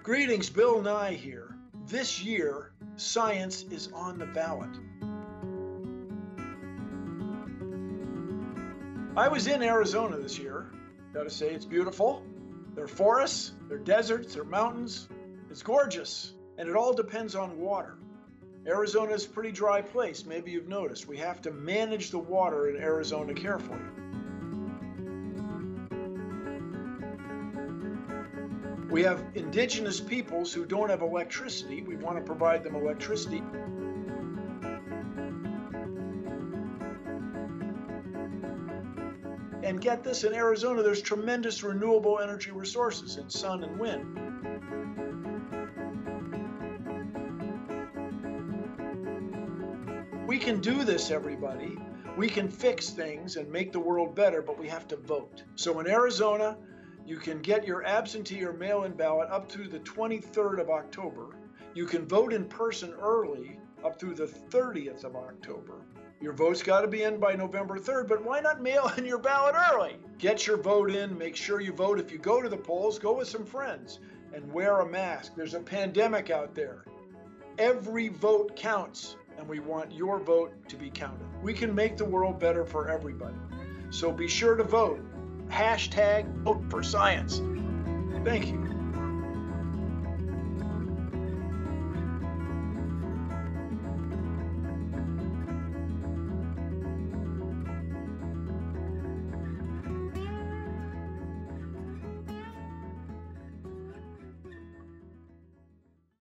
Greetings, Bill Nye here. This year, science is on the ballot. I was in Arizona this year. Gotta say, it's beautiful. There are forests, there are deserts, there are mountains. It's gorgeous, and it all depends on water. Arizona is a pretty dry place. Maybe you've noticed. We have to manage the water in Arizona carefully. We have indigenous peoples who don't have electricity. We want to provide them electricity. And get this, in Arizona, there's tremendous renewable energy resources in sun and wind. We can do this, everybody. We can fix things and make the world better, but we have to vote. So in Arizona, you can get your absentee or mail-in ballot up through the 23rd of October. You can vote in person early up through the 30th of October. Your vote's got to be in by November 3rd, but why not mail in your ballot early? Get your vote in, make sure you vote. If you go to the polls, go with some friends and wear a mask. There's a pandemic out there. Every vote counts, and we want your vote to be counted. We can make the world better for everybody. So be sure to vote. #VoteForScience. Thank you.